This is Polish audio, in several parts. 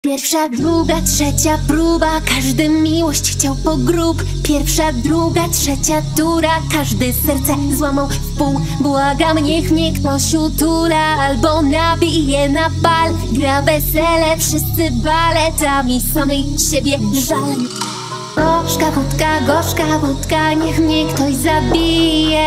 Pierwsza, druga, trzecia próba, każdy miłość chciał po grób. Pierwsza, druga, trzecia tura, każdy serce złamał w pół. Błagam, niech mnie ktoś utula albo nabije na pal. Gra wesele, wszyscy baletami, samej siebie żal. Gorzka wódka, niech mnie ktoś zabije.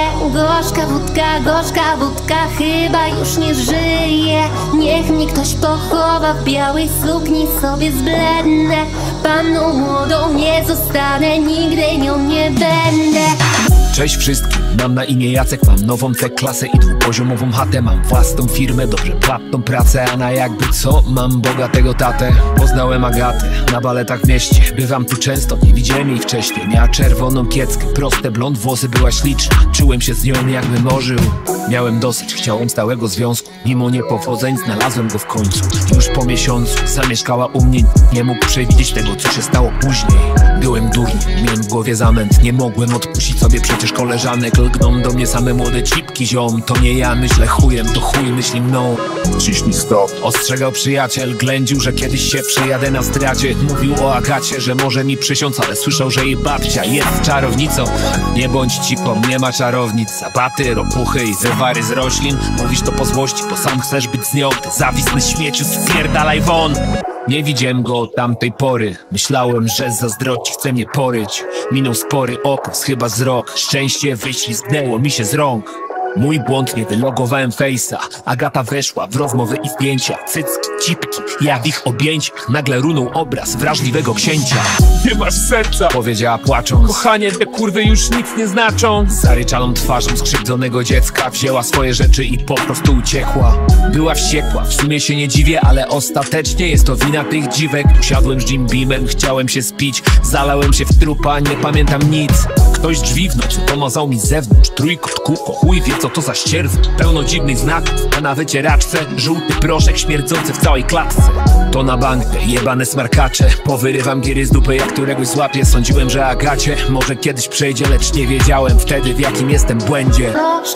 Gorzka wódka, chyba już nie żyje. Niech mnie ktoś pochowa w białej sukni, sobie zblednę. Panną młodą nie zostanę, nigdy nią nie będę. Cześć wszystkim, mam na imię Jacek, mam nową C-klasę i dwupoziomową chatę. Mam własną firmę, dobrze płatną pracę, a na jakby co, mam bogatego tatę. Poznałem Agatę na baletach w mieście, bywam tu często, nie widziałem jej wcześniej. Miała czerwoną kieckę, proste blond włosy, była śliczna. Czułem się z nią jakbym ożył. Miałem dosyć, chciałem stałego związku. Mimo niepowodzeń znalazłem go w końcu. Już po miesiącu zamieszkała u mnie, nie mógł przewidzieć tego, co się stało później. Byłem durny, miałem w głowie zamęt, nie mogłem odpuścić sobie przecież koleżanek. Lgną do mnie same młode cipki, ziom. To nie ja myślę chujem, to chuj myśli mną. Ciśnij stop. Ostrzegał przyjaciel, ględził, że kiedyś się przejadę na zdradzie. Mówił o Agacie, że może mi przysiąc, ale słyszał, że jej babcia jest czarownicą. Nie bądź cipą, nie ma czarownic. Zabaty, ropuchy i wywary z roślin. Mówisz to po złości, bo sam chcesz być z nią. Ty zawisny śmieciu, spierdalaj won. Nie widziałem go od tamtej pory. Myślałem, że z zazdrości chce mnie poryć. Minął spory okres, chyba z rok. Szczęście wyślizgnęło mi się z rąk. Mój błąd, nie wylogowałem fejsa. Agata weszła w rozmowy i zdjęcia. Cycki, cipki, ja w ich objęciach. Nagle runął obraz wrażliwego księcia. Nie masz serca, Powiedziała płacząc. kochanie, te kurwy już nic nie znaczą. Zaryczaną twarzą skrzywdzonego dziecka wzięła swoje rzeczy i po prostu uciekła. Była wściekła, w sumie się nie dziwię, ale ostatecznie jest to wina tych dziwek. Usiadłem z Jim Beamem, chciałem się spić. Zalałem się w trupa, nie pamiętam nic. Ktoś drzwi w nocy pomazał mi z zewnątrz. Trójkąt, kółko, chuj wie co to za ścierwo. Pełno dziwnych znaków, a na wycieraczce żółty proszek śmierdzący w całej klatce. To na bank te jebane smarkacze. Powyrywam giery z dupy, jak któregoś złapię. Sądziłem, że Agacie może kiedyś przejdzie, lecz nie wiedziałem wtedy, w jakim jestem błędzie.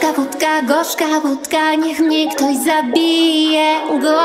Gorzka wódka, niech mnie ktoś zabije.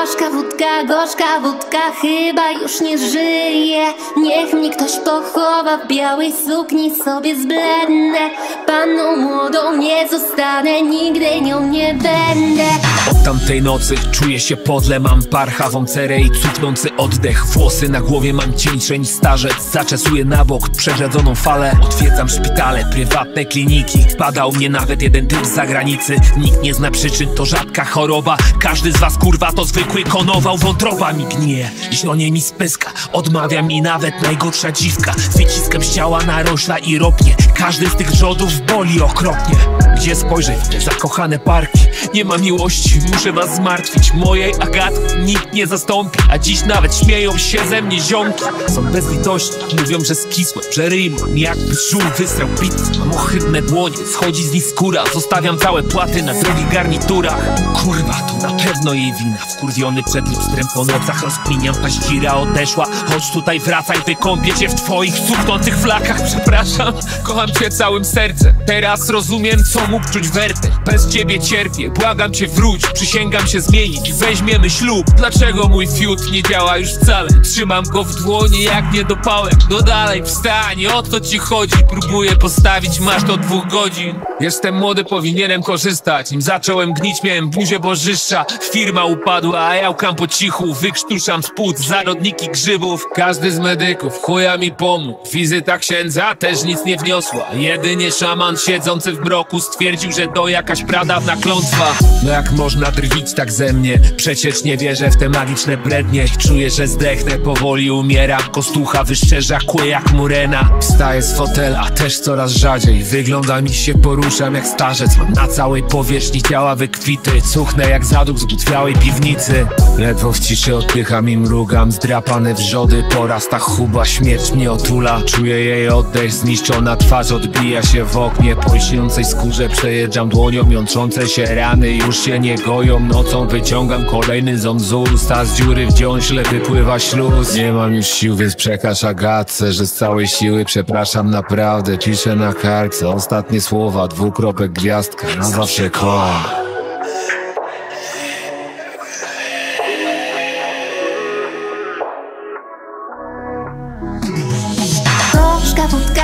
Gorzka wódka, chyba już nie żyje. Niech mnie ktoś pochowa w białej sukni, sobie zblednę. Panną młodą nie zostanę, nigdy nią nie będę. Od tamtej nocy czuję się podle, mam parchawą cerę i cuchnący oddech. Włosy na głowie mam cieńsze niż starzec. Zaczesuję na bok przerzedzoną falę. Odwiedzam szpitale, prywatne kliniki. Badał mnie nawet jeden typ z zagranicy. Nikt nie zna przyczyn, to rzadka choroba. Każdy z was kurwa to zwykły konował. Wątroba mi gnije, zionie mi spyska. Odmawia mi nawet najgorsza dziwka. Wyciskam z ciała narośla i ropnie. Każdy z tych rzodów boli okropnie. Gdzie spojrzę w te zakochane parki? Nie ma miłości, muszę was zmartwić. Mojej Agatki nikt nie zastąpi. A dziś nawet śmieją się ze mnie ziomki. Są bezlitości, mówią, że skisłem, że ryj mam jakby żół wysrał pizzę. Mam ohydne dłonie, schodzi z nich skóra. Zostawiam całe płaty na drogich garniturach. Kurwa, to na pewno jej wina. Wkurwiony przed lustrem po nocach rozkminiam. Paździra odeszła, chodź tutaj wracaj. Wykąpię cię w twoich cuchnących flakach. Przepraszam, kocham cię całym sercem. Teraz rozumiem, co mógł czuć Werther. Bez ciebie cierpię, błagam cię wróć. Przysięgam się zmienić i weźmiemy ślub. Dlaczego mój fiut nie działa już wcale? Trzymam go w dłoni jak niedopałek. No dalej wstań, o to ci chodzi. Próbuję postawić, masz do 2 godzin. Jestem młody, powinienem korzystać. Nim zacząłem gnić, miałem buzię bożyszcza. Firma upadła, a ja łkam po cichu. Wykrztuszam z płuc zarodniki grzybów. Każdy z medyków chuja mi pomógł. Wizyta księdza też nic nie wniosła. Jedynie szaman siedzący w mroku stwierdził, że to jakaś pradawna klątwa. No jak można drwić tak ze mnie? Przecież nie wierzę w te magiczne brednie. Czuję, że zdechnę, powoli umieram. Kostucha wyszczerza kły jak murena. Wstaję z fotela, też coraz rzadziej. Wygląda mi się, poruszam jak starzec. Mam na całej powierzchni ciała wykwity. Cuchnę jak zaduch z butwiałej piwnicy. Ledwo w ciszy oddycham i mrugam. Zdrapane wrzody, porasta chuba. Śmierć mnie otula. Czuję jej oddech, zniszczona twarz odbija się w oknie. Po lśniącej skórze przejeżdżam dłonią. Jątrzące się rany już się nie goją. Nocą wyciągam kolejny ząb z ust, a z dziury w dziąśle wypływa śluz. Nie mam już sił, więc przekaż Agatce, że z całej siły przepraszam naprawdę. Piszę na kartce ostatnie słowa, 2 kropek gwiazdka. Na zawsze kocham.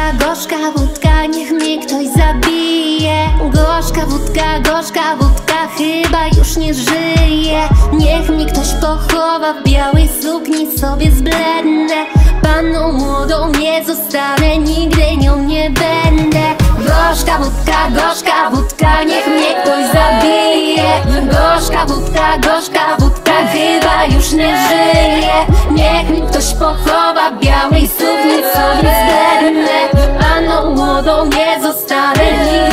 gorzka wódka, niech mnie ktoś zabije. Gorzka wódka, chyba już nie żyje. Niech mnie ktoś pochowa w białej sukni, sobie zblednę. Panną młodą nie zostanę, nigdy nią nie będę. Gorzka wódka, niech mnie ktoś zabije. Gorzka wódka, chyba już nie żyje. Niech mnie ktoś pochowa w białej sukni, sobie zblednę. Panną młodą nie zostanę, nigdy